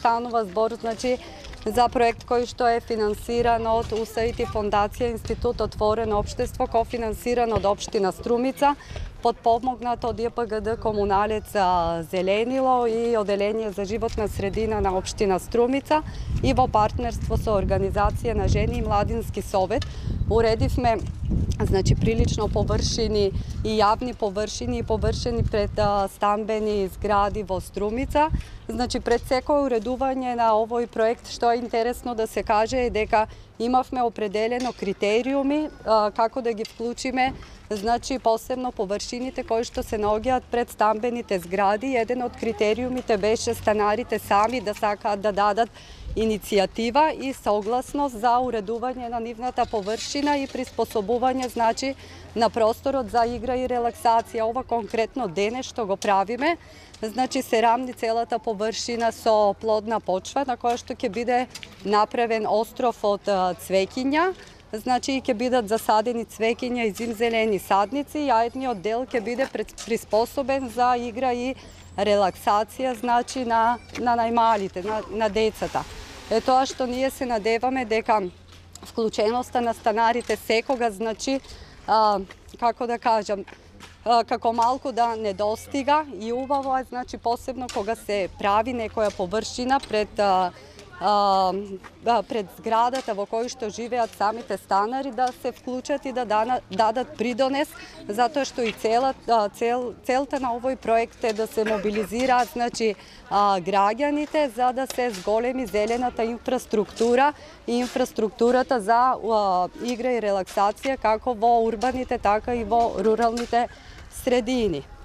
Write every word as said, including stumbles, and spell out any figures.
станува збор, значи, за проект кој што е финансиран од У С А И Д фондација Институт Отворено општество, кофинансиран од општина Струмица, подпомогнат од Ј П Г Д Комуналец Зеленило и Оделение за животна средина на општина Струмица и во партнерство со Организација на жени и Младински совет. Уредивме значи прилично површини и јавни површини и површини пред стамбени згради во Струмица. Значи пред секој уредување на овој проект, што е интересно да се каже е дека имавме определено критериуми а, како да ги вклучиме, значи посебно површините кои што се наоѓаат пред стамбените згради. Еден од критериумите беше станарите сами да сакаат да дадат иницијатива и согласност за уредување на нивната површина и приспособување значи на просторот за игра и релаксација. Ова конкретно денес што го правиме, значи се рамни целата површина со плодна почва на која што ќе биде направен остров од цвеќиња. Значи ќе бидат засадени цвеќиња и зимзелени садници, а едниот дел ќе биде приспособен за игра и релаксација, значи на на најмалите, на, на децата. Е тоа што ние се надеваме дека вклученоста на станарите секога, значи, а, како да кажам, а, како малку да недостига и убаво е, значи, посебно кога се прави некоја површина пред а, а, пред зградата во кој што живеат самите станари, да се вклучат и да дадат придонес, затоа што и цела, цел, целта на овој проект е да се мобилизираат, значи, а, граѓаните за да се зголеми зелената инфраструктура и инфраструктурата за а, игра и релаксација како во урбаните, така и во руралните средини.